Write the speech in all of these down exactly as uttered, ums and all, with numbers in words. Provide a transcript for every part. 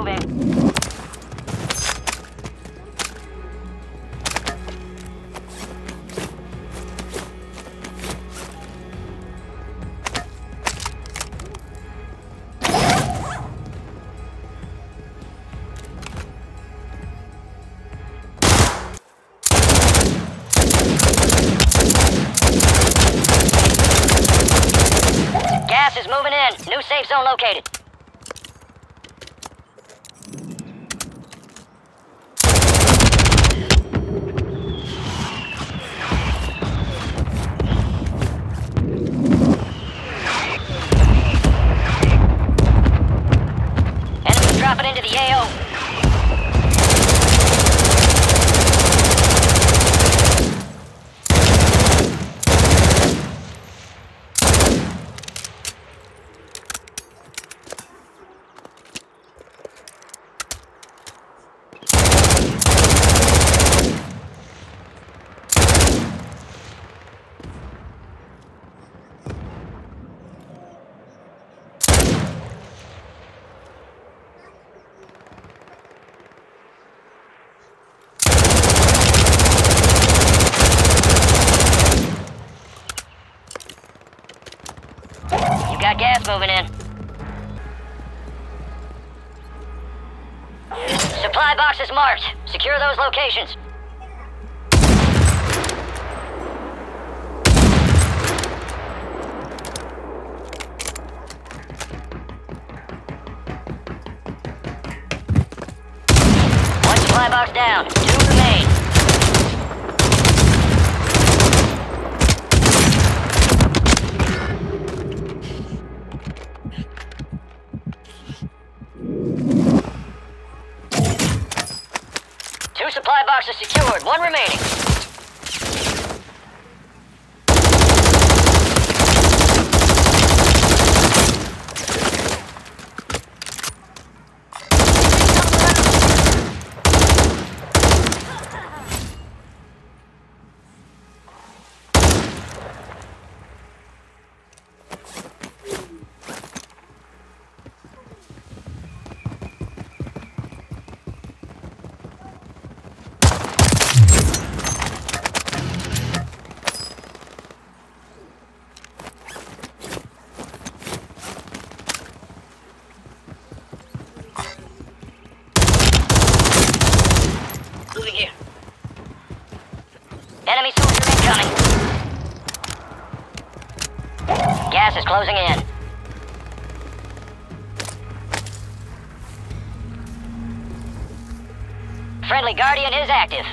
moving. Gas is moving in. New safe zone located. Enemies dropping into the A O. You got gas moving in. Supply boxes marked. Secure those locations. One supply box down. Two remain. Two supply boxes secured, one remaining. Moving here. Enemy soldier incoming. Gas is closing in. Friendly Guardian is active.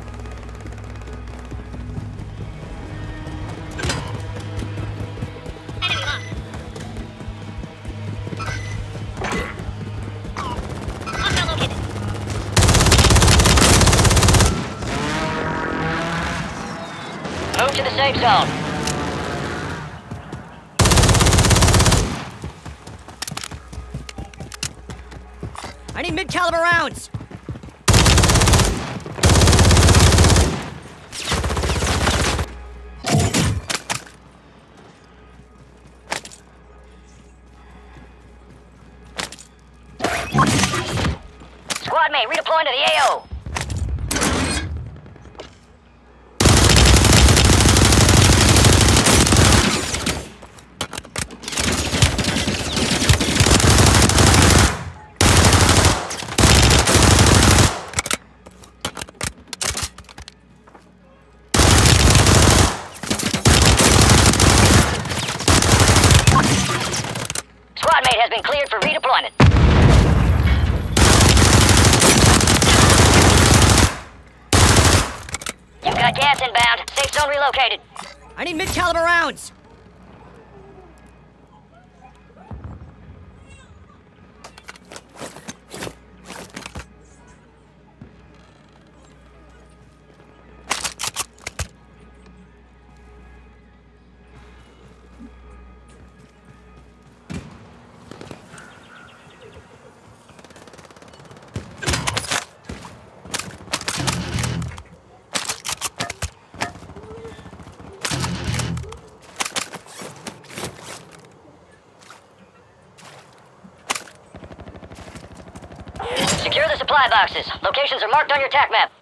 Enemy lost. Hostile located. Move to the safe zone. I need mid-caliber rounds! Squad mate, redeploying to the A O. Squad mate has been cleared for redeployment. You've got gas inbound. Safe zone relocated. I need mid-caliber rounds! supply boxes. Locations are marked on your tac map.